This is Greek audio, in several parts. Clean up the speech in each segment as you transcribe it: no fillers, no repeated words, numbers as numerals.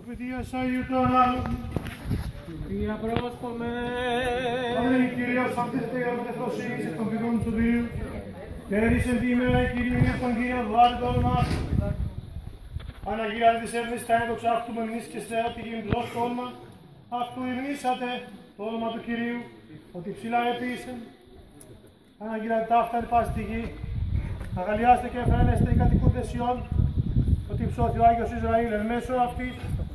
Προφητείας Αγίου του Ανάλου. Κυρία πρόσχομαι. Αμήν, Κύριος αυτής για μετεφροσύνης εκ των πηγών του Δίου. Και έρισεν τη ημέρα η Κυρία των Κύριων βάρη το όνομα αυτού. Αναγιάτε της έρνης τα έδοξα αυτού με μνήσεις και στέρα τη γυμνός το όνομα αυτού υμνήσατε το όνομα του Κυρίου, ότι ψηλά επίσεν. Αναγιάτε τα αυτά εν πάση τη γη. Αγαλιάστε και εφραίνεστε οι κατοικούντες Ιών, ότι ψώθη ο Άγιος Ισραήλ εν μέσω αυτής.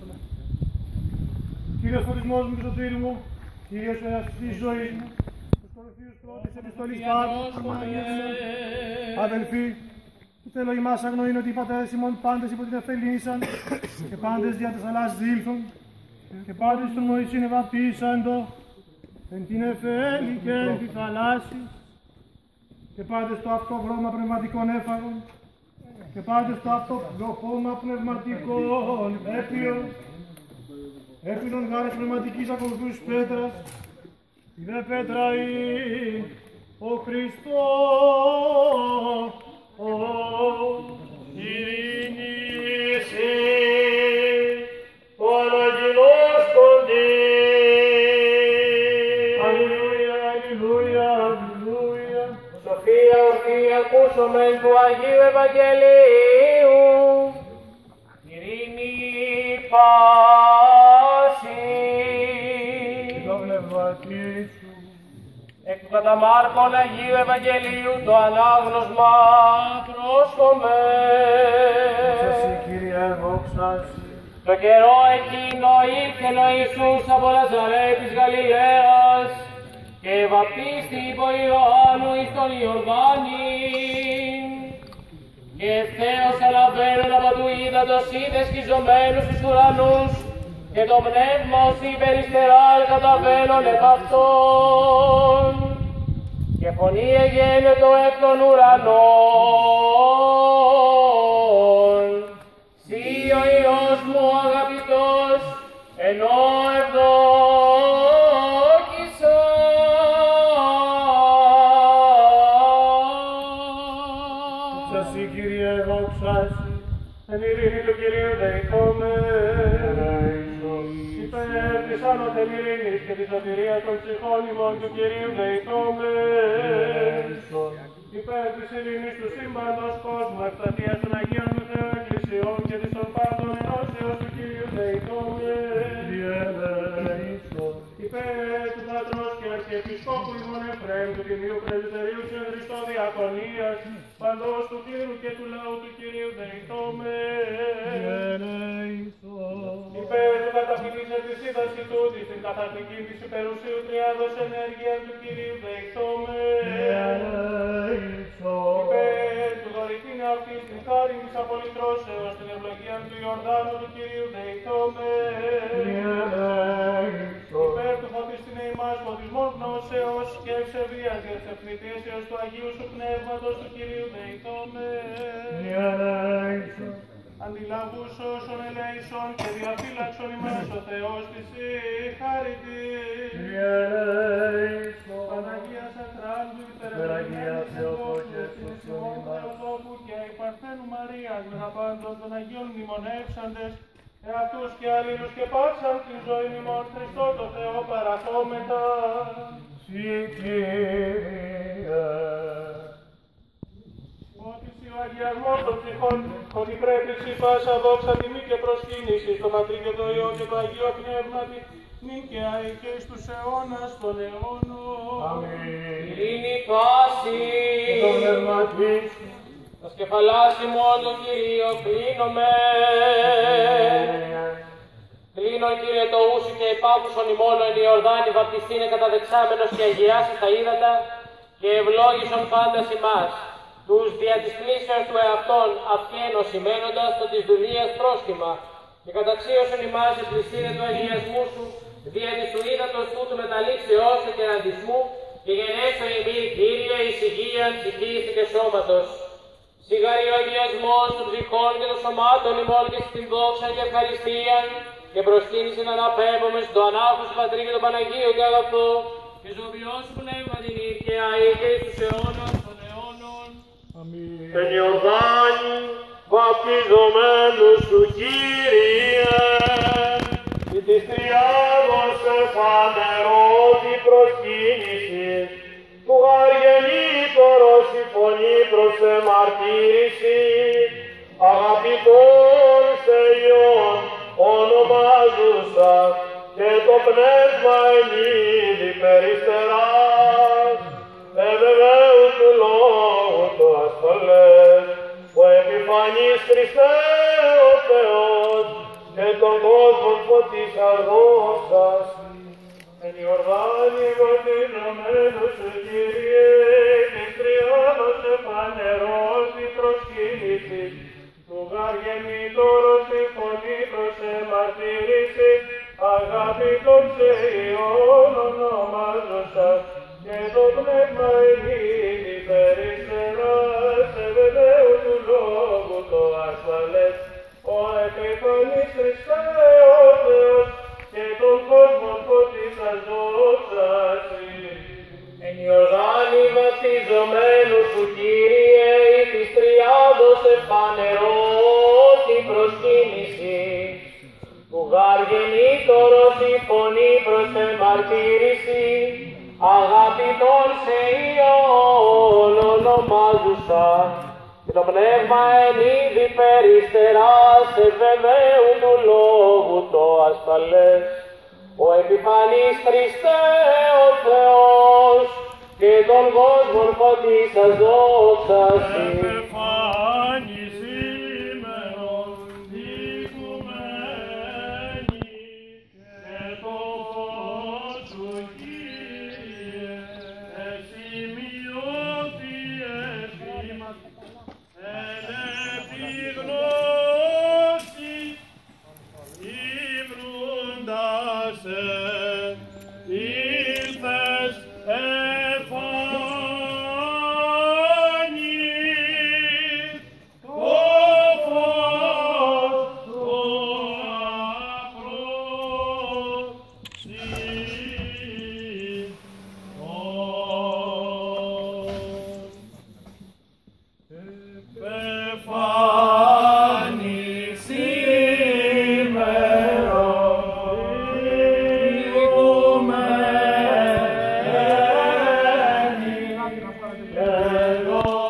Κύριος φωτισμός μου και σωτήρι μου, Κύριος ο εαυτής της ζωής μου, τους κορυφίους πρώτης επιστολής Παύλου. Αδελφοί, θέλω ημάς αγνοήν ότι οι πατέρες ημών πάντες υπό την ευθελήσαν και πάντες δια της Ελλάς δήλθουν και πάντες τον Μωυσήν ευαπτήσαντο εν την εφέλη και εν τη θαλάσση και πάντες το αυτό βρώμα πνευματικών έφαγων και πάντες το αυτό χώμα πνευματικών έπιον έπινον γάρες πνευματικής ακολουθούς πέτρας η δε πέτρα ο Χριστός ειρήνη εσύ ο αναγγελός κοντή. Αλληλούια, αλληλούια, αλληλούια. Σοφία ορθή ακούσομεν του Αγίου Ευαγγελίου. Ειρήνη πάση. Το πνευματί σου. Εκ του κατά Μάρκον Αγίου Ευαγγελίου το ανάγνωσμα πρόσχομεν. Εσύ, Κύριε, δόξα σου. Το καιρό εκείνο ήρθεν ο Ιησούς από Ναζαρέ της Γαλιλαίας και βαπτίστη υπό Ιωάννου εις τον Ιορδάνη. Και ευθέως αναβαίνουν από του ύδατος είδε σκιζωμένους στους ουρανούς και το πνεύμα ως υπεριστερά καταβαίνουν επ' αυτόν. Και φωνή εγένετο εκ των ουρανών. Συ ο Υιός μου αγαπητός, ενώ ευδόκησα. Εσύ, Κύριε, δόξα σου. Εν ειρήνη του Κυρίου δεηθόμεν. Υπέρ της άνωθεν ειρήνης και της σωτηρίας των ψυχών ημών του Κυρίου δεηθόμεν. Υπέρ της ειρήνης του σύμπαντος κόσμου, ευσταθίας των Αγίων του Θεού Εκκλησιών και της των πάντων ενώσεως του Κυρίου δεηθόμεν. Υπέρ του Πατρός και Αρχιεπισκόπου ημών Εφραίμ του Τιμίου Πρεσβυτερίου και Χριστό Διακονίας, παντός του κλήρου και του λαού του Κυρίου δεηθόμεν. Υπέρ του καταφυλίσσας της σύντασης τούτης, την καθαρτική της υπερουσίου τριάδος ενέργεια του Κυρίου δεηθόμεν. Υπέρ του δωρητήν αυτής την χάρη της απολυτρώσεως, την ευλογία του Ιορδάνου του Κυρίου δεηθόμεν. Υπέρ του φωτιστήν ημάς φωτισμών γνώσεως και ευσεβίας για τις ευνητήσεως του Αγίου σου Πνεύματος του Κυρίου δεηθόμεν. Αντιλαβούς όσων ελέησον και διαφύλαξον ημάς ο Θεός της χάρητη. Παναγία Σακράλου, υπεραγία Θεοτόκια, της ημών Θεοτόκου και η Παρθένου Μαρίας, μεταπάντων των Αγίων μνημονεύσαντες, εαυτούς και αλλήλους και πάσαν την ζωή ημών Χριστό το Θεό παραθόμετα. Ο αγιασμός των ψυχών, ότι πρέπει σοι πάσα δόξα τιμή και προσκύνηση στο Πατρί και το Υιό και το Αγίο Πνεύματι, νυν και αεί και εις τους αιώνας των αιώνων. Αμήν. Ειρήνη πάση. Το πνευματί σου. Το σκεφαλάς ημών τον Κύριο κλείνομαι. Κλείνω, Κύριε, το ούσου και υπάκουσον ημών εν Ιορδάνη βαπτιστήνε καταδεξάμενος και αγιάσεις τα ύδατα και ευλόγησον πάντας ημάς. Τους δια της κλήσεως του εαυτών αυχένος σημαίνοντας το της δουλείας πρόσκυμα και καταξίωσον ημάς επληστήνε του αγιασμού σου δια της του ύδατος τούτου μεταλήξεώς και εναντισμού και γενέσω ημί, Κύριε, εις υγείαν ψυχής και σώματος. Σιγαρή ο αγιασμός των ψυχών και των σωμάτων ημών και στην δόξα και ευχαριστίαν και προσκύνησιν αναπέμπομαι στο ανάχους Πατρί και τον Παναγίο και αγαθό και ζωβιός πνεύμα την και αεί και εις τους αιώνας των αιώνων. Εν Ιορδάνη βαπτιζομένους του Κύριε. Τριάδος εφανερώθη προσκύνηση, του γαργενήτωρος η φωνή προς εμαρτύρηση, αγαπητών σε Υιόν ονομάζουσα, και το πνεύμα ενίδη περιστεράς, ευεβαίου του λόγου το ασφαλές, ο επιφανής Χριστέ ο Θεός, και τον κόσμο φωτίσας δόξας. Εν Ιορδάνη βαπτιζομένος σου Κύριε, της Τριάδος εφανερώθη προσκύνηση, του γαργενήτωρος η φωνή προς εμαρτύρηση, αγαπητών σε Υιόν ονομάζωσας, και το πνεύμα ενίδη περιστεράς, ευεβαίου του λόγου το ασφαλές, ο επιφανής Χριστέ ο Θεός, και τον κόσμο φωτίσας δόξας. Εν Ιορδάνη βαπτιζομένου σου Κύριε, της Τριάδος εφανερώθη προσκύνηση, του γαργενήτωρος η φωνή προς εμαρτύρηση, αγαπητών σε Υιόν ονομάζουσαν, και το πνεύμα ενίδη περιστεράς, ευεβαίου του λόγου το ασφαλές, ο επιφανής Χριστέ ο Θεός, και τον κόσμον φωτίσας δόξας. Επιφάνης ημερών δικουμένη, και το φως σου Κύριε, εσημειώθη εφήμας, εν επιγνώση υμνούντας ήλθες εφάνης, το φως το Επεφάνης ημερών δικουμένη, εγώ